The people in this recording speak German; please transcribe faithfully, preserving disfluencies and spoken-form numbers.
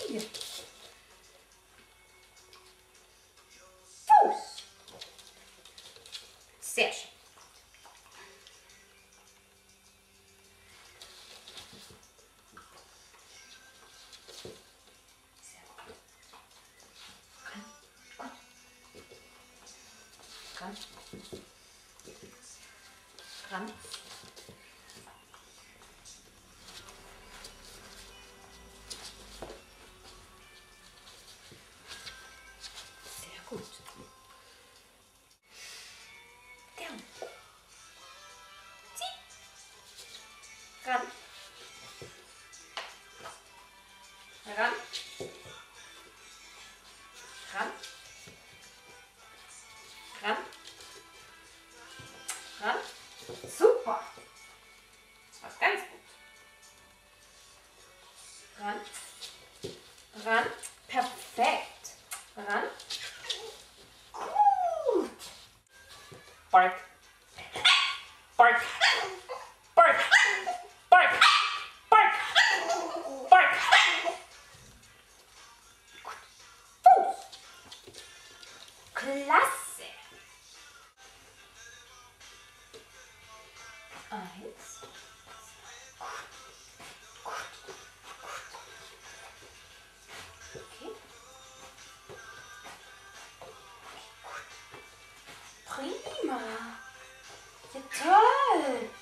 Hier. Fuß. Sehr schön. Sehr gut. Komm, komm. Komm. Komm. Sehr gut. Down. Zieh. Ran. Ran. Ran. Ran. Ran. Super. Das war ganz gut. Ran. Ran. Perfekt. Ran. Gut. Bark. Bark. Bark. Bark. Bark. Bark. Gut. Fuß. Klasse. Eins. Okay. Prima. Ja, toll.